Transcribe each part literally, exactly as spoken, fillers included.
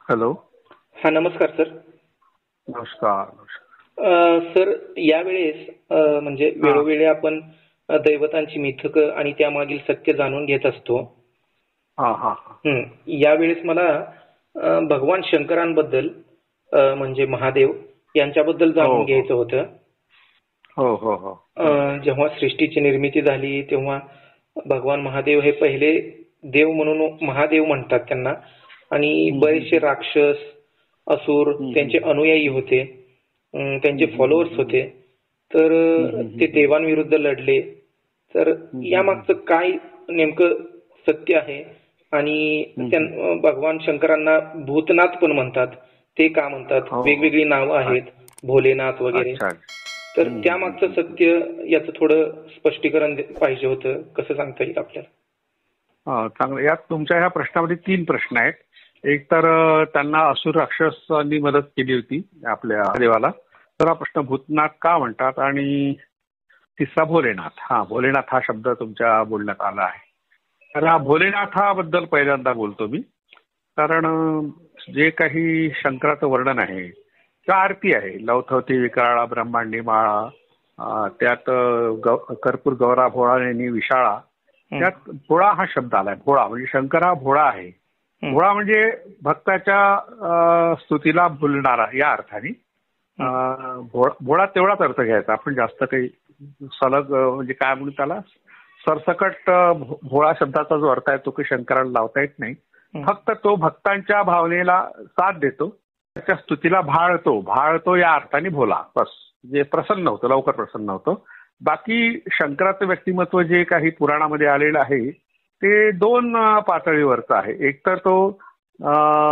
Hello. हा, नमस्कार sir. नमस्कार. अ, सर, यावेळेस अ, म्हणजे हा वेळोवेळी आपण अ, दैवतांची मिथकं आणि त्यामागील सत्य जाणून घेत असतो. हा हा हा. हं. यावेळेस मला अ, भगवान शंकरांबद्दल अ, म्हणजे महादेव यांच्याबद्दल हो जाणून हो घ्यायचं होतं. हो हो हो. अ, जेव्हा सृष्टीची निर्मिती झाली तेव्हा भगवान महादेव हे पहिले देव म्हणून महादेव म्हणतात त्यांना, आणि हम्म, हम्म, बरेचसे राक्षस, असुर हम्म, त्यांचे हम्म, अनुयायी होते, अं, त्यांचे हम्म, हम्म, फॉलोअर्स हम्म, होते. तर हम्म, अ, हम्म, ते हम्म, देवांविरुद्ध लढले. तर हम्म, यामागचं काय नेमकं सत्य आहे? आणि हम्म, त्यां हम्म. अं, भगवान शंकरांना भूतनाथ पण म्हणतात. ते का म्हणतात? हो हो. वेगवेगळी नावं आहेत, अच्छा भोलेनाथ वगैरे. अच्छा. तर हम्म, हम्म, त्यामागचं हम्म, हम्म. सत्य याचं थोडं स्पष्टीकरण दे- पाहिजे होतं. कसं सांगता येईल आपल्याला? हा, चांगलं. यात तुमच्या ह्या प्रश्नामध्ये तीन प्रश्न आहेत. एक तर अ, त्यांना असुर राक्षसांनी मदत केली होती आपल्या देवाला, तर हा प्रश्न भूतनाथ का म्हणतात, आणि तिसरा भोलेनाथ. हा, भोलेनाथ हा शब्द तुमच्या बोलण्यात आला आहे. तर हा भोलेनाथाबद्दल पहिल्यांदा बोलतो मी. कारण अ, जे काही शंकराचं वर्णन आहे किंवा आरती आहे, लवथवती विकराळा ब्रह्मांडी माळा, अ, त्यात अ, गौ- कर्पूर गौरा भोळा यांनी विशाळा, हं, त्यात भोळा हा शब्द आलाय. भोळा म्हणजे शंकर हा भोळा आहे. हं, भोळा म्हणजे भक्ताच्या अ, स्तुतीला भुलणारा या अर्थाने. अ, हं, भोळा भोळा तेवढाच अर्थ घ्यायचा. आपण जास्त काही सलग अ, म्हणजे काय म्हणू त्याला, सरसकट अ, भो- भोळा शब्दाचा जो अर्थ आहे तो काही शंकराला लावता येत नाही. हं, फक्त तो भक्तांच्या भावनेला साथ देतो, त्याच्या स्तुतीला भाळतो. भाळतो या अर्थाने भोला, बस. जे प्रसन्न होतं, लवकर प्रसन्न होतं. बाकी शंकराचं व्यक्तिमत्व जे काही पुराणामध्ये आलेलं आहे ते दोन अ, पातळीवरचं आहे. एक तर तो अ,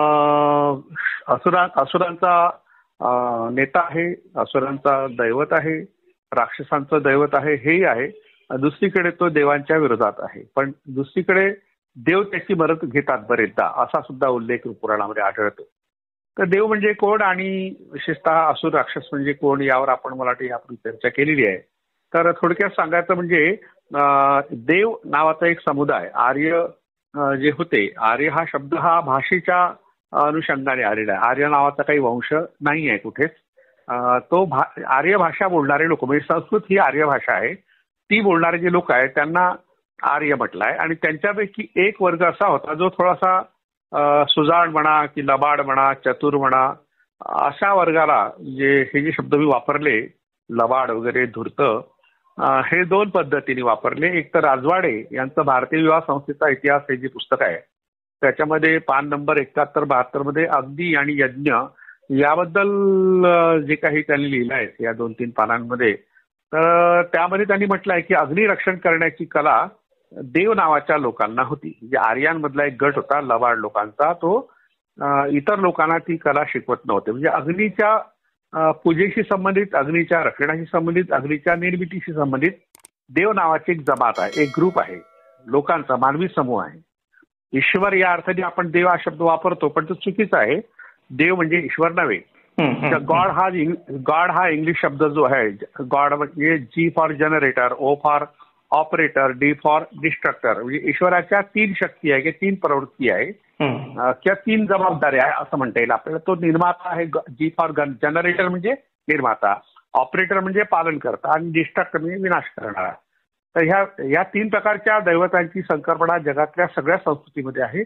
असुरा असुरांचा अ, नेता आहे, असुरांचा दैवत आहे, राक्षसांचं दैवत आहे, हेही आहे. दुसरीकडे तो देवांच्या विरोधात आहे. पण दुसरीकडे देव त्याची मदत घेतात बरेचदा, असा सुद्धा उल्लेख पुराणामध्ये आढळतो. तर देव म्हणजे कोण आणि विशेषतः असुर राक्षस म्हणजे कोण यावर आपण मला वाटतं यापूर्वी चर्चा केलेली आहे. तर थोडक्यात सांगायचं म्हणजे अ, देव नावाचा एक समुदाय, आर्य अ, जे होते, आर्य हा शब्द हा भाषेच्या अनुषंगाने आलेला आहे. आर्य नावाचा काही वंश नाही आहे कुठेच. अ, तो भा आर्य भाषा बोलणारे लोक, म्हणजे संस्कृत ही आर्य भाषा आहे, ती बोलणारे जे लोक आहेत त्यांना आर्य म्हटलंय. आणि त्यांच्यापैकी एक वर्ग असा होता जो थोडासा अ, सुजाण म्हणा की लबाड म्हणा, चतुर म्हणा, अशा वर्गाला जे हे जे शब्द मी वापरले, लबाड वगैरे, धूर्त, अ, हे दोन पद्धतीने वापरले. एक तर राजवाडे यांचं भारतीय विवाह संस्थेचा इतिहास हे जे पुस्तक आहे त्याच्यामध्ये पान नंबर एकाहत्तर बहात्तर मध्ये अग्नी आणि यज्ञ याबद्दल अ, जे काही त्यांनी लिहिलं आहे या दोन तीन पानांमध्ये, तर त्यामध्ये त्यांनी म्हटलं आहे की अग्निरक्षण करण्याची कला देव नावाच्या लोकांना होती. म्हणजे आर्यांमधला एक गट होता लबाड लोकांचा, तो अ, इतर लोकांना ती कला शिकवत नव्हते. म्हणजे अग्नीच्या अ, पूजेशी संबंधित, अग्नीच्या रक्षणाशी संबंधित, अग्नीच्या निर्मितीशी संबंधित देव नावाची एक जमात आहे, एक ग्रुप आहे लोकांचा, मानवी समूह आहे. ईश्वर या अर्थाने आपण देव हा शब्द वापरतो, पण तो चुकीचा आहे. देव म्हणजे ईश्वर नव्हे. हं, हं, गॉड हा गॉड हा इंग्लिश शब्द जो आहे, गॉड म्हणजे G for generator, O for operator, D for destructor. म्हणजे ईश्वराच्या तीन शक्ती आहे किंवा तीन प्रवृत्ती आहे हं, अ, किंवा तीन जबाबदारी आहे असं म्हणता येईल आपल्याला. तो निर्माता आहे, जी फॉर जनरेटर म्हणजे निर्माता, ऑपरेटर म्हणजे पालन करता, आणि डिस्ट्रक्टर म्हणजे विनाश करणारा. तर ह्या ह्या तीन प्रकारच्या दैवतांची संकल्पना जगातल्या सगळ्या संस्कृतीमध्ये आहे.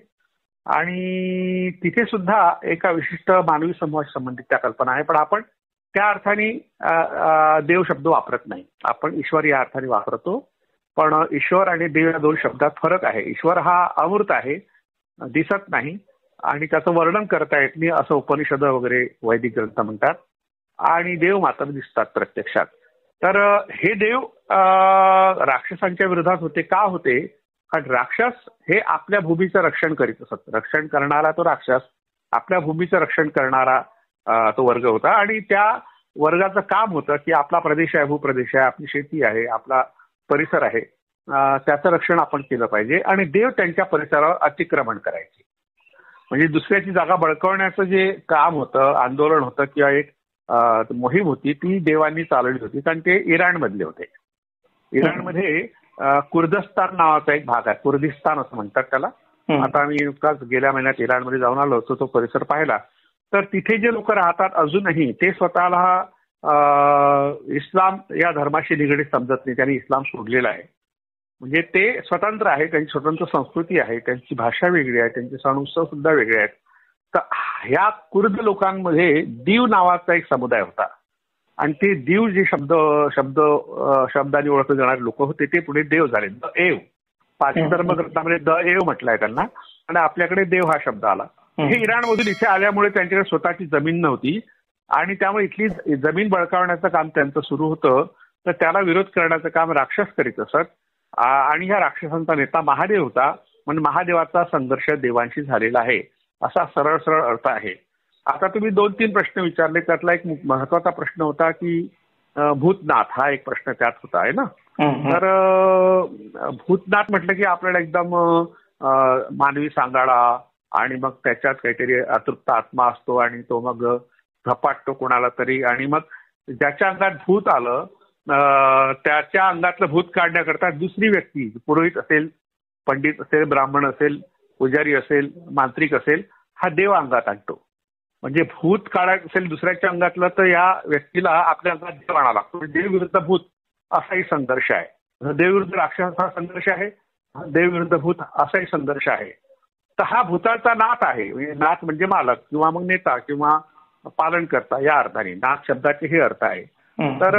आणि तिथे सुद्धा एका विशिष्ट मानवी समूहाशी संबंधित त्या कल्पना आहे. पण आपण त्या अर्थाने अ, अ, देव शब्द वापरत नाही, आपण ईश्वर या अर्थाने वापरतो. पण ईश्वर आणि देव या दोन शब्दात फरक आहे. ईश्वर हा अमूर्त आहे, दिसत नाही, आणि त्याचं वर्णन करता येत नाही असं उपनिषद वगैरे वैदिक ग्रंथ म्हणतात. आणि देव मात्र दिसतात प्रत्यक्षात. तर अ, हे देव अ, राक्षसांच्या विरोधात होते. का होते? कारण राक्षस हे आपल्या भूमीचं रक्षण करीत असत. रक्षण करणारा तो राक्षस, आपल्या भूमीचं रक्षण करणारा अ, तो वर्ग होता. आणि त्या वर्गाचं काम होतं की आपला प्रदेश आहे, भूप्रदेश आहे, आपली शेती आहे, आपला परिसर आहे, अ, त्याचं रक्षण आपण केलं पाहिजे. आणि देव त्यांच्या परिसरावर अतिक्रमण करायचे. म्हणजे दुसऱ्याची जागा बळकवण्याचं जे काम होतं, आंदोलन होतं किंवा एक अ, मोहीम होती, ती देवांनी चालवली होती. कारण ते इराणमधले होते. इराणमध्ये अ, कुर्दिस्तान नावाचा एक भाग आहे, कुर्दिस्तान असं म्हणतात त्याला. आता मी नुकताच गेल्या महिन्यात इराणमध्ये जाऊन आलो होतो, तो परिसर पाहिला. तर तिथे जे लोक राहतात अजूनही ते स्वतःला इस्लाम या धर्माशी निगडीत समजत नाही. त्यांनी इस्लाम सोडलेला आहे. म्हणजे ते स्वतंत्र आहे, त्यांची स्वतंत्र संस्कृती आहे, त्यांची भाषा वेगळी आहे, त्यांचे सण उत्सव सुद्धा वेगळे आहेत. तर ह्या कुर्द लोकांमध्ये दीव नावाचा एक समुदाय होता आणि ते दीव जे शब्द शब्द शब्दाने ओळखले जाणारे लोक होते ते पुढे देव झाले. द एव पाचवी धर्मग्रंथामध्ये द एव म्हटलंय त्यांना आणि आपल्याकडे देव हा शब्द आला. हे इराणमधून इथे आल्यामुळे त्यांच्याकडे स्वतःची जमीन नव्हती आणि त्यामुळे इथली जमीन बळकावण्याचं काम त्यांचं सुरू होतं. तर त्याला विरोध करण्याचं काम राक्षस करीत असत आणि ह्या राक्षसांचा नेता महादेव होता. म्हणजे महादेवाचा संघर्ष देवांशी झालेला आहे असा सरळ सरळ अर्थ आहे. आता तुम्ही दोन तीन प्रश्न विचारले, त्यातला एक महत्वाचा प्रश्न होता की भूतनाथ, हा एक प्रश्न त्यात होता आहे ना. तर भूतनाथ म्हटलं की आपल्याला एकदम मानवी सांगाडा आणि मग त्याच्यात काहीतरी अतृप्त आत्मा असतो आणि तो मग झपाटतो कोणाला तरी आणि मग ज्याच्या अंगात भूत आलं त्याच्या अंगातलं भूत काढण्याकरता दुसरी व्यक्ती, पुरोहित असेल, पंडित असेल, ब्राह्मण असेल, पुजारी असेल, मांत्रिक असेल, हा देव अंगात आणतो. म्हणजे भूत काढायचं असेल दुसऱ्याच्या अंगातलं तर या व्यक्तीला आपल्या अंगात देव आणावा लागतो. देव विरुद्ध भूत असाही संघर्ष आहे. देव विरुद्ध राक्षसाचा संघर्ष आहे, देव विरुद्ध भूत असाही संघर्ष आहे. तर हा भूताचा नाथ आहे. म्हणजे नाथ म्हणजे मालक किंवा मग नेता किंवा पालनकर्ता या अर्थाने नाथ शब्दाचे हे अर्थ आहे. तर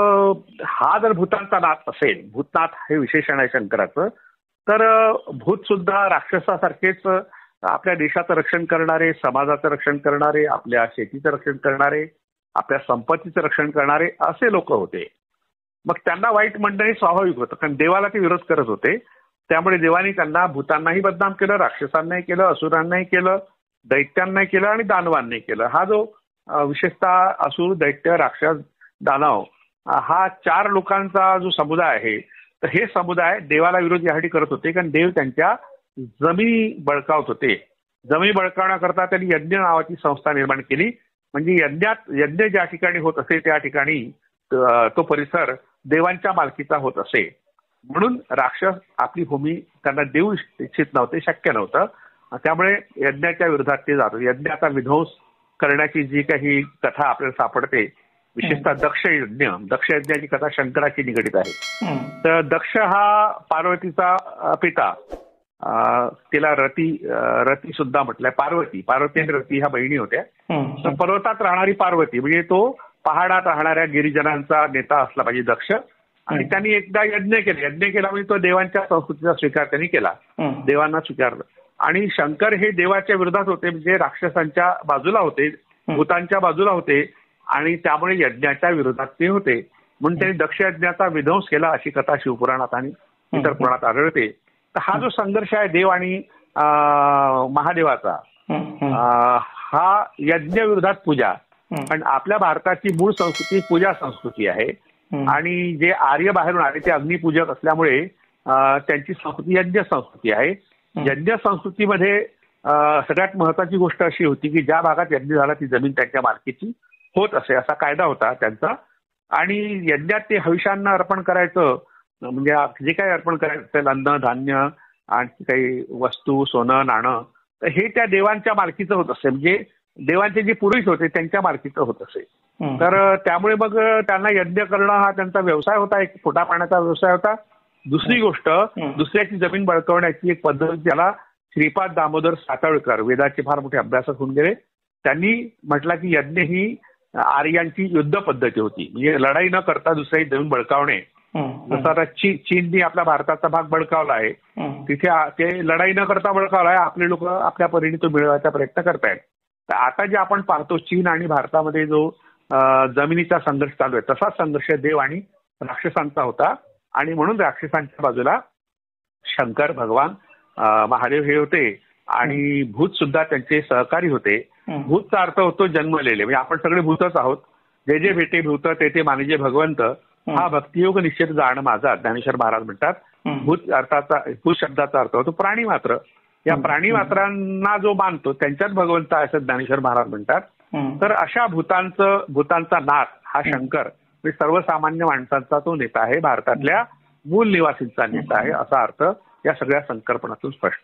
हा जर भूतांचा नाथ असेल, भूतनाथ हे विशेषण आहे शंकराचं, तर भूत सुद्धा राक्षसासारखेच आपल्या देशाचं रक्षण करणारे, समाजाचं रक्षण करणारे, आपल्या शेतीचं रक्षण करणारे, आपल्या संपत्तीचं रक्षण करणारे असे लोक होते. मग त्यांना वाईट म्हणणं हे स्वाभाविक होतं, कारण देवाला ते विरोध करत होते. त्यामुळे देवानी त्यांना भूतांनाही बदनाम केलं, राक्षसांनाही केलं, असुरांनाही केलं, दैत्यांनाही केलं आणि दानवांनाही केलं. हा जो विशेषतः असुर, दैत्य, राक्षस, दानव हा चार लोकांचा जो समुदाय आहे, तर हे समुदाय देवाला विरोध यासाठी करत होते कारण देव त्यांच्या जमिनी बळकावत होते. जमिनी बळकावण्याकरता त्यांनी यज्ञ नावाची संस्था निर्माण केली. म्हणजे यज्ञात यज्ञ ज्या ठिकाणी होत असे त्या ठिकाणी तो परिसर देवांच्या मालकीचा होत असे. म्हणून राक्षस आपली भूमी त्यांना देऊ इच्छित नव्हते, शक्य नव्हतं. त्यामुळे यज्ञाच्या विरोधात ते जात होते. यज्ञाचा विध्वंस करण्याची जी काही कथा आपल्याला सापडते, विशेषतः दक्ष यज्ञ, दक्ष यज्ञाची कथा शंकराची निगडीत आहे. तर दक्ष हा पार्वतीचा पिता, तिला रती रती सुद्धा म्हटलंय, पार्वती पार्वती आणि रती ह्या बहिणी होत्या. तर पर्वतात राहणारी पार्वती म्हणजे तो पहाडात राहणाऱ्या गिरिजनांचा नेता असला पाहिजे दक्ष. आणि त्यांनी एकदा यज्ञ केले, यज्ञ केला म्हणजे तो देवांच्या संस्कृतीचा स्वीकार त्यांनी केला, देवांना स्वीकारलं. आणि शंकर हे देवाच्या विरोधात होते, म्हणजे राक्षसांच्या बाजूला होते, भूतांच्या बाजूला होते आणि त्यामुळे यज्ञाच्या विरोधात ते होते. म्हणून त्यांनी दक्ष यज्ञाचा विध्वंस केला अशी कथा शिवपुराणात आणि इतर पुराणात आढळते. तर हा जो संघर्ष आहे देव आणि महादेवाचा, हा यज्ञ विरोधात पूजा. पण आपल्या भारताची मूळ संस्कृती पूजा संस्कृती आहे आणि जे आर्य बाहेरून आले ते अग्निपूजक असल्यामुळे त्यांची संस्कृती यज्ञ संस्कृती आहे. यज्ञ संस्कृतीमध्ये सगळ्यात महत्वाची गोष्ट अशी होती की ज्या भागात यज्ञ झाला ती जमीन त्यांच्या मालकीची होत असे, असा कायदा होता त्यांचा. आणि यज्ञात ते हविषांना अर्पण करायचं, म्हणजे जे काही अर्पण करायचं असेल, अन्न धान्य आणखी काही वस्तू, सोनं नाणं, तर हे त्या देवांच्या मालकीचं होत असे. म्हणजे देवांचे जे पुरुष होते त्यांच्या मालकीचं होत असे. तर त्यामुळे मग त्यांना यज्ञ करणं हा त्यांचा व्यवसाय होता, एक पोटा पाण्याचा व्यवसाय होता. दुसरी गोष्ट, दुसऱ्याची जमीन बळकवण्याची एक पद्धत, ज्याला श्रीपाद दामोदर सातळकर, वेदाचे फार मोठे अभ्यासक होऊन गेले, त्यांनी म्हटलं की यज्ञ ही आर्यांची युद्ध पद्धती होती. म्हणजे लढाई न करता दुसऱ्याची जमीन बळकावणे. जसं आता चीननी आपला भारताचा भाग बळकावला आहे, तिथे ते लढाई न करता बळकावला आहे. आपले लोक आपल्या परीने तो मिळवायचा प्रयत्न करतायत. तर आता जे आपण पाहतो चीन आणि भारतामध्ये जो जमिनीचा संघर्ष चालू आहे, तसाच संघर्ष देव आणि राक्षसांचा होता. आणि म्हणून राक्षसांच्या बाजूला शंकर भगवान महादेव हे होते आणि भूत सुद्धा त्यांचे सहकारी होते. भूतचा अर्थ होतो जन्मलेले, म्हणजे आपण सगळे भूतच आहोत. जे जे भेटे भूत ते ते मानिजे भगवंत, हा भक्तियोग निश्चित जाण माझा, ज्ञानेश्वर महाराज म्हणतात. भूत अर्थाचा, भूत शब्दाचा अर्थ होतो प्राणी मात्र. या प्राणी मात्रांना जो मानतो त्यांच्यात भगवंत आहे असं ज्ञानेश्वर महाराज म्हणतात. तर अशा भूतांचं भूतांचा नाथ हा शंकर, म्हणजे सर्वसामान्य माणसांचा तो नेता आहे, भारतातल्या मूल निवासींचा नेता आहे, असा अर्थ या सगळ्या संकल्पनातून स्पष्ट होतो.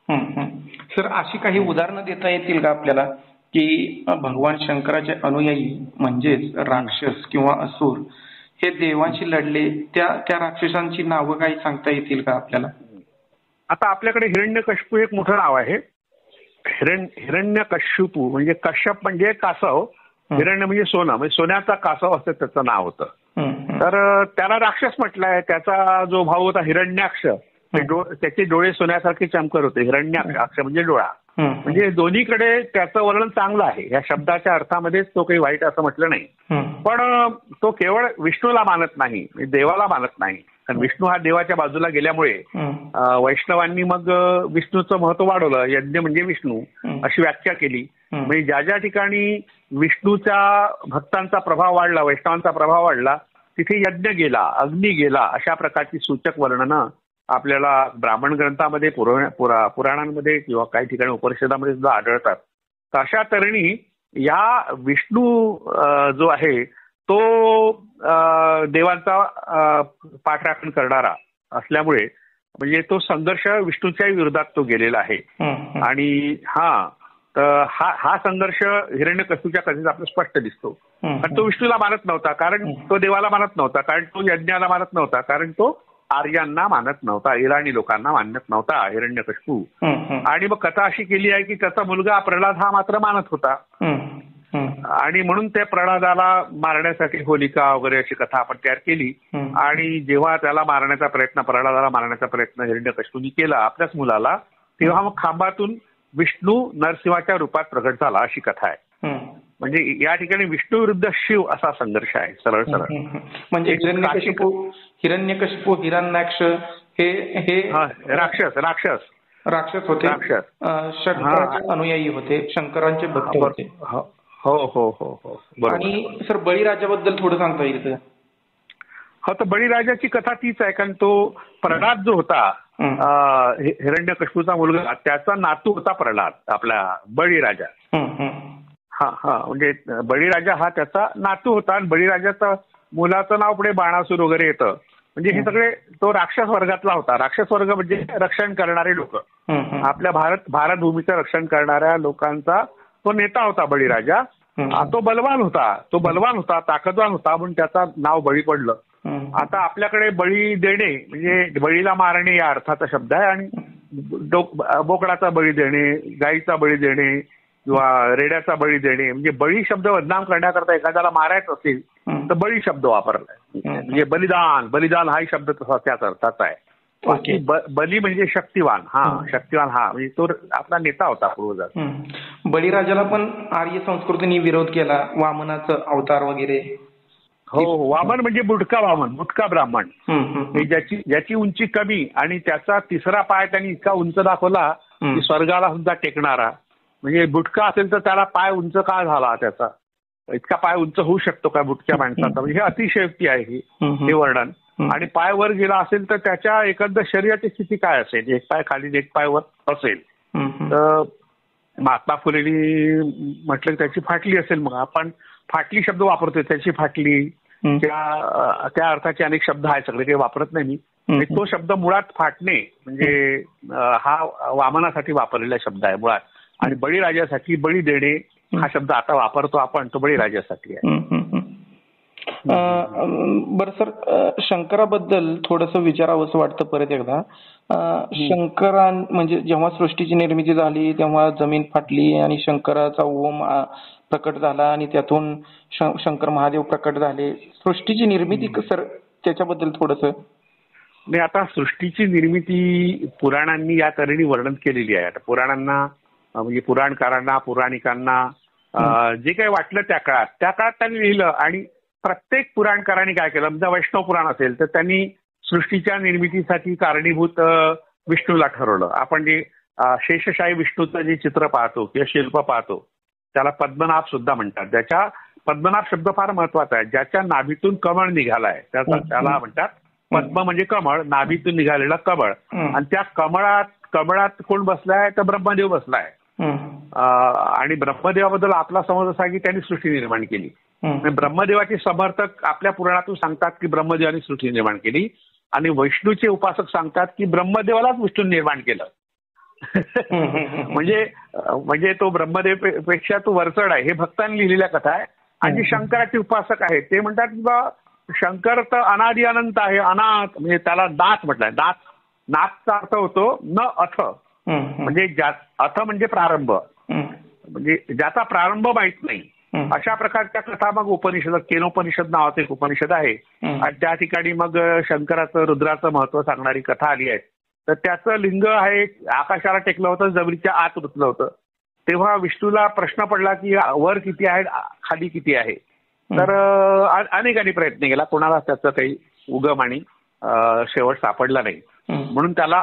सर अशी काही उदाहरणं देता येतील का आपल्याला की भगवान शंकराचे अनुयायी म्हणजेच राक्षस किंवा असुर हे देवांशी लढले, त्या त्या राक्षसांची नावं काही सांगता येतील का आपल्याला? आता आपल्याकडे हिरण्यकश्यपू एक मोठं नाव आहे. हिरण्य हिरण्यकश्यपू म्हणजे कश्यप म्हणजे कासव, हिरण्य म्हणजे सोनं, म्हणजे सोन्याचा कासव असं त्याचं नाव होतं. तर त्याला राक्षस म्हटलंय. त्याचा जो भाऊ होता हिरण्याक्ष, त्याचे डोळे सोन्यासारखे चमकत होते. हिरण्याक्ष म्हणजे डोळा. म्हणजे दोन्हीकडे त्याचं वर्णन चांगलं आहे. या शब्दाच्या अर्थामध्येच तो काही वाईट असं म्हटलं नाही. पण तो केवळ विष्णूला मानत नाही, देवाला मानत नाही. कारण विष्णू हा देवाच्या बाजूला गेल्यामुळे वैष्णवांनी मग विष्णूचं महत्व वाढवलं. यज्ञ म्हणजे विष्णू अशी व्याख्या केली. म्हणजे ज्या ज्या ठिकाणी विष्णूच्या भक्तांचा प्रभाव वाढला, वैष्णवांचा प्रभाव वाढला, तिथे यज्ञ गेला, अग्नी गेला, अशा प्रकारची सूचक वर्णनं आपल्याला ब्राह्मण ग्रंथामध्ये, पुरा पुराणांमध्ये किंवा काही ठिकाणी उपनिषदामध्ये सुद्धा आढळतात. तर अशा तऱ्हेने या विष्णू जो आहे तो देवांचा पाठराखण करणारा असल्यामुळे म्हणजे तो संघर्ष विष्णूच्या विरोधात तो गेलेला आहे. आणि हा तर हा हा संघर्ष हिरण्यकश्यपूच्या कथेत आपल्याला स्पष्ट दिसतो. कारण तो विष्णूला मानत नव्हता, कारण तो देवाला मानत नव्हता, कारण तो यज्ञाला मानत नव्हता, कारण तो आर्यांना मानत नव्हता, इराणी लोकांना मानत नव्हता हिरण्यकश्यपू. आणि मग कथा अशी केली आहे की त्याचा मुलगा प्रल्हाद हा मात्र मानत होता. आणि म्हणून त्या प्रल्हादाला मारण्यासाठी होलिका वगैरे अशी कथा आपण तयार केली. आणि जेव्हा त्याला मारण्याचा प्रयत्न, प्रल्हादाला मारण्याचा प्रयत्न हिरण्यकश्यपूंनी केला आपल्याच मुलाला, तेव्हा मग खांबातून विष्णू नरसिंहाच्या रूपात प्रकट झाला, अशी कथा आहे. म्हणजे या ठिकाणी विष्णू विरुद्ध शिव असा संघर्ष आहे, सरळ सरळ. म्हणजे हिरण्यकश्यपू हिरण्यकश्यपू हिरण्याक्ष हे हे राक्षस राक्षस राक्षस होते, राक्षस शंकराचे अनुयायी होते, शंकरांचे भक्त होते. हो हो हो हो. आणि सर बळीराजाबद्दल थोडं सांगता येईल का? हो, तर बळीराजाची कथा तीच आहे. कारण तो प्रल्हाद जो होता हिरण्यकश्यपूचा मुलगा, त्याचा नातू होता प्रल्हाद, आपला बळीराजा. हा हा म्हणजे बळीराजा हा त्याचा नातू होता. आणि बळीराजाचा मुलाचं नाव पुढे बाणासूर वगैरे येतं. म्हणजे हे सगळे तो राक्षस वर्गातला होता. राक्षस वर्ग म्हणजे रक्षण करणारे लोक, आपल्या भारत भारत भूमीचं रक्षण करणाऱ्या लोकांचा तो नेता होता बळीराजा. तो बलवान होता, तो बलवान होता, ताकदवान होता, म्हणून त्याचा नाव बळी पडलं. आता आपल्याकडे बळी देणे म्हणजे बळीला मारणे या अर्थाचा शब्द आहे. आणि बोकडाचा बळी देणे, गाईचा बळी देणे किंवा रेड्याचा बळी देणे, म्हणजे बळी शब्द बदनाम करण्याकरता एखाद्याला मारायचं असेल तर बळी शब्द वापरलाय. म्हणजे बलिदान, बलिदान हाही शब्द तसा त्याच अर्थाचा आहे. बाकी बली म्हणजे शक्तिवान. हा शक्तिवान हा म्हणजे तो आपला नेता होता पूर्वजात. बळीराजाला पण आर्य संस्कृतीने विरोध केला, वामनाचं अवतार वगैरे. हो, वामन म्हणजे बुटका वामन, बुटका ब्राह्मण, ज्याची ज्याची उंची कमी आणि त्याचा तिसरा पाय त्यांनी इतका उंच दाखवला की स्वर्गाला सुद्धा टेकणारा. म्हणजे बुटका असेल तर त्याला पाय उंच का झाला, त्याचा इतका पाय उंच होऊ शकतो का बुटक्या माणसाचा, म्हणजे हे अतिशयोक्ती आहे ही, हे वर्णन. आणि पाय वर गेला असेल तर त्याच्या एकंदर शरीराची स्थिती काय असेल, एक पाय खाली एक पाय वर असेल. तर महात्मा फुलेंनी म्हटलं की त्याची फाटली असेल. मग आपण फाटली शब्द वापरतोय, त्याची फाटली, त्या त्या अर्थाचे अनेक शब्द आहेत, सगळे काही वापरत नाही मी. तो शब्द मुळात फाटणे म्हणजे हा वामनासाठी वापरलेला शब्द आहे मुळात. आणि बळीराजासाठी बळी देणे हा शब्द आता वापरतो आपण, तो बळीराजासाठी आहे. बरं सर, शंकराबद्दल थोडंसं विचारावंसं वाटतं परत एकदा. शंकरां म्हणजे जेव्हा सृष्टीची निर्मिती झाली तेव्हा जमीन फाटली आणि शंकराचा ओम प्रकट झाला आणि त्यातून शंकर महादेव प्रकट झाले. सृष्टीची निर्मिती सर त्याच्याबद्दल थोडंसं. नाही, आता सृष्टीची निर्मिती पुराणांनी या तऱ्हेने वर्णन केलेली आहे. पुराणांना म्हणजे पुराणकारांना, पुराणिकांना जे काही वाटलं त्या काळात त्या काळात त्यांनी लिहिलं. आणि प्रत्येक पुराणकारांनी काय केलं, म्हणजे वैष्णव पुराण असेल तर त्यांनी सृष्टीच्या निर्मितीसाठी कारणीभूत विष्णूला ठरवलं. आपण जे शेषशाही विष्णूचं जे चित्र पाहतो किंवा शिल्प पाहतो त्याला पद्मनाभ सुद्धा म्हणतात. ज्याच्या पद्मनाभ शब्द फार महत्वाचा आहे. ज्याच्या नाभीतून कमळ निघालाय त्याचा त्याला म्हणतात पद्म, म्हणजे कमळ, नाभीतून निघालेला कमळ. आणि त्या कमळात कमळात कोण बसलाय तर ब्रह्मदेव बसलाय. आणि ब्रह्मदेवाबद्दल आपला समज असा की त्यांनी सृष्टी निर्माण केली. ब्रह्मदेवाचे समर्थक आपल्या पुराणातून सांगतात की ब्रह्मदेवाने सृष्टी निर्माण केली. आणि वैष्णूचे उपासक सांगतात की ब्रह्मदेवालाच विष्णू निर्माण केलं. म्हणजे म्हणजे तो ब्रह्मदेव पेक्षा तो वरचढ आहे, हे भक्तांनी लिहिलेल्या कथा आहे. आणि जे शंकराचे उपासक आहेत ते म्हणतात की बा शंकर तर अनादि अनंत आहे, अनाथ म्हणजे त्याला नाथ म्हटलंय. नाथ नाथचा अर्थ होतो न अथ, म्हणजे ज्या अथ म्हणजे प्रारंभ, म्हणजे ज्याचा प्रारंभ माहित नाही अशा प्रकारच्या कथा मग उपनिषद, केनोपनिषद नावाचं एक उपनिषद आहे आणि त्या ठिकाणी मग शंकराचं रुद्राचं महत्व सांगणारी कथा आली आहे. तर त्याचं लिंग आहे आकाशाला टेकलं होतं, जमिनीच्या आत रुतलं होतं. तेव्हा विष्णूला प्रश्न पडला की वर किती आहे, खाली किती आहे. तर अनेकांनी प्रयत्न केला, कोणाला त्याचं काही उगम आणि शेवट सापडला नाही. म्हणून त्याला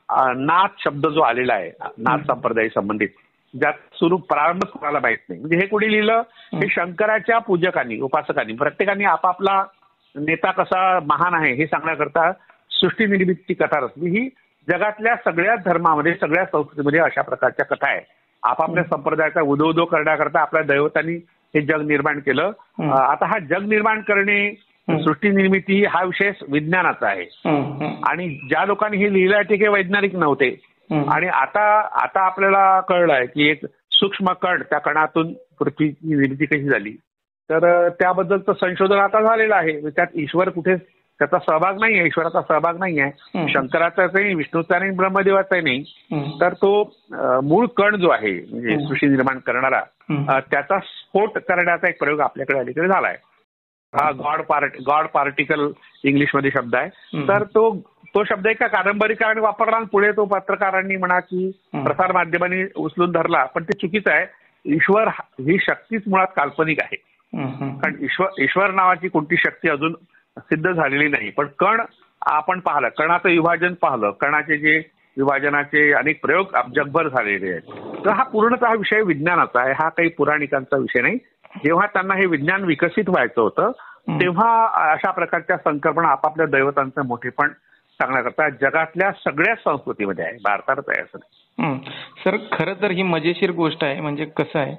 नाथ शब्द जो आलेला आहे नाथ संप्रदाय संबंधित, ज्यात सुरू प्रारंभ कोणाला माहित नाही. म्हणजे हे कोणी लिहिलं, हे शंकराच्या पूजकांनी, उपासकांनी, प्रत्येकाने आपापला नेता कसा महान आहे हे सांगण्याकरता सृष्टी निर्मितीची कथा रचली. ही जगातल्या सगळ्याच धर्मामध्ये, सगळ्या संस्कृतीमध्ये अशा प्रकारच्या कथा आहे. आपापल्या संप्रदायाचा उदो उदो करण्याकरता आपल्या दैवतांनी हे जग निर्माण केलं. आता हा जग निर्माण करणे, सृष्टी निर्मिती हा विषय विज्ञानाचा आहे. आणि ज्या लोकांनी हे लिहिलं आहे ते काही वैज्ञानिक नव्हते. आणि आता आता आपल्याला कळलं आहे की एक सूक्ष्म कण, त्या कणातून पृथ्वीची निर्मिती कशी झाली. तर त्याबद्दलचं संशोधन आता झालेलं आहे. त्यात ईश्वर कुठे, त्याचा सहभाग नाही आहे, ईश्वराचा सहभाग नाही आहे, शंकराचाच नाही, विष्णूचा नाही, ब्रह्मदेवाचाही नाही. तर तो मूळ कण जो आहे म्हणजे सृष्टी निर्माण करणारा, त्याचा स्फोट करण्याचा एक प्रयोग आपल्याकडे अलीकडे झाला आहे. हा गॉड पार्ट गॉड पार्टिकल इंग्लिशमध्ये शब्द आहे. तर तो तो शब्द एका कादंबरीकाराने वापरला आणि पुढे तो पत्रकारांनी म्हणा की प्रसार माध्यमांनी उचलून धरला. पण ते चुकीचं आहे. ईश्वर ही शक्तीच मुळात काल्पनिक आहे. कारण ईश्वर ईश्वर नावाची कोणती शक्ती अजून सिद्ध झालेली नाही. पण कण आपण पाहिलं, कणाचं विभाजन पाहिलं, कणाचे जे विभाजनाचे अनेक प्रयोग जगभर झालेले आहेत. तर हा पूर्णतः हा विषय विज्ञानाचा आहे, हा काही पुराणिकांचा विषय नाही. जेव्हा त्यांना हे विज्ञान विकसित व्हायचं होतं तेव्हा अशा प्रकारच्या संकल्पना आपापल्या दैवतांचं मोठेपण सांगण्याकरता जगातल्या सगळ्या संस्कृतीमध्ये आहे, भारतातच आहे असं नाही. सर खरं तर ही मजेशीर गोष्ट आहे. म्हणजे कसं आहे,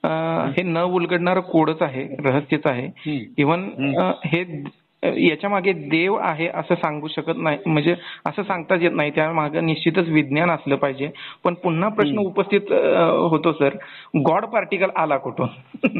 हे न उलगडणारं कोडच आहे, रहस्यच आहे. इव्हन हे याच्या मागे देव आहे असं सांगू शकत नाही, म्हणजे असं सांगताच येत नाही. त्या मागे निश्चितच विज्ञान असलं पाहिजे. पण पुन्हा प्रश्न उपस्थित होतो सर, गॉड पार्टिकल आला कुठून?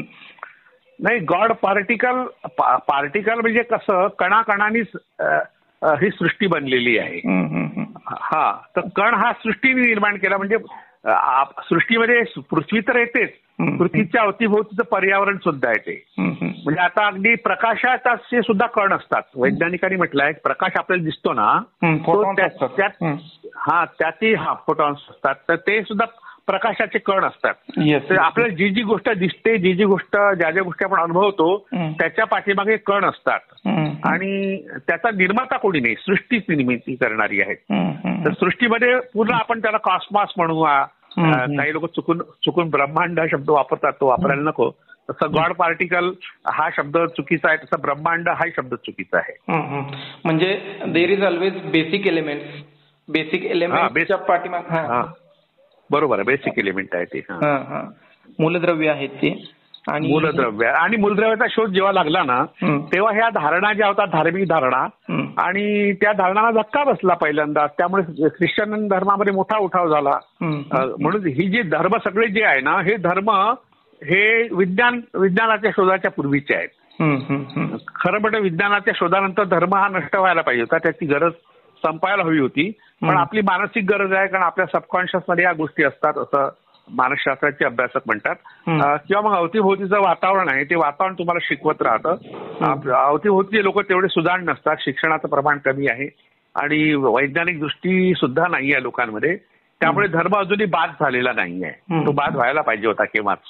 नाही, गॉड पार्टिकल पार्टिकल म्हणजे कसं, कणाकणानीच ही सृष्टी बनलेली आहे. हा, तर कण हा सृष्टीने निर्माण केला. म्हणजे सृष्टीमध्ये पृथ्वी तर येतेच, पृथ्वीच्या अवतीभोवतीचं पर्यावरण सुद्धा येते. म्हणजे आता अगदी प्रकाशाचे सुद्धा कण असतात. वैज्ञानिकांनी म्हटलंय प्रकाश आपल्याला दिसतो ना, त्यात हा त्यातही हा फोटॉन्स असतात. तर ते सुद्धा प्रकाशाचे कण असतात. तर आपल्याला जी जी गोष्ट दिसते, जी जी गोष्ट ज्या ज्या गोष्टी आपण अनुभवतो त्याच्या पाठीमागे कण असतात. आणि त्याचा निर्माता कोणी नाही, सृष्टीच निर्मिती करणारी आहे. तर सृष्टीमध्ये पूर्ण आपण त्याला कॉस्मॉस म्हणू, काही लोक चुकून चुकून ब्रह्मांड हा शब्द वापरतात, तो वापरायला नको. तसं गॉड पार्टिकल हा शब्द चुकीचा आहे, तसं ब्रह्मांड हा शब्द चुकीचा आहे. म्हणजे there is always basic element, basic एलिमेंटच्या पाठीमागे बरोबर आहे, बेसिक एलिमेंट आहे ते. मूलद्रव्य आहेत ते. आणि मूलद्रव्य आणि मूलद्रव्याचा शोध जेव्हा लागला ना, तेव्हा ह्या धारणा ज्या होतात, धार्मिक धारणा, आणि त्या धारणाला धक्का बसला पहिल्यांदा. त्यामुळे ख्रिश्चन धर्मामध्ये मोठा उठाव झाला. म्हणून ही जी धर्म सगळे जे आहे ना, हे धर्म हे विज्ञान विज्ञानाच्या शोधाच्या पूर्वीचे आहेत. खरं म्हणजे विज्ञानाच्या शोधानंतर धर्म हा नष्ट व्हायला पाहिजे होता, त्याची गरज संपायला हवी होती. पण आपली मानसिक गरज आहे, कारण आपल्या सबकॉन्शियस मध्ये या गोष्टी असतात असं मानसशास्त्राचे अभ्यासक म्हणतात. किंवा मग अवतीभोवतीचं वातावरण आहे, ते वातावरण तुम्हाला शिकवत राहतं. अवतीभोवतीचे लोक तेवढे सुजाण नसतात, शिक्षणाचं प्रमाण कमी आहे आणि वैज्ञानिक दृष्टी सुद्धा नाही आहे लोकांमध्ये. त्यामुळे धर्म अजूनही बाद झालेला नाहीये, तो बाद व्हायला पाहिजे होता केव्हाच.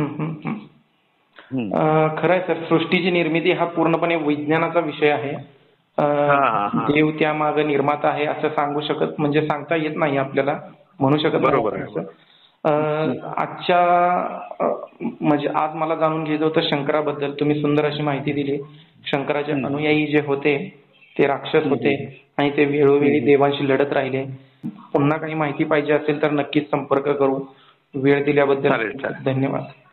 खरंय सर, सृष्टीची निर्मिती हा पूर्णपणे विज्ञानाचा विषय आहे. देव त्या मागे निर्माता आहे असं सांगू शकत, म्हणजे सांगता येत नाही आपल्याला, म्हणू शकत. बरोबर आहे. आजच्या म्हणजे आज मला जाणून घ्यायचं होतं शंकराबद्दल. तुम्ही सुंदर अशी माहिती दिली. शंकराचे अनुयायी जे होते ते राक्षस होते आणि ते वेळोवेळी देवांशी लढत राहिले. पुन्हा काही माहिती पाहिजे असेल तर नक्कीच संपर्क करू. वेळ दिल्याबद्दल धन्यवाद.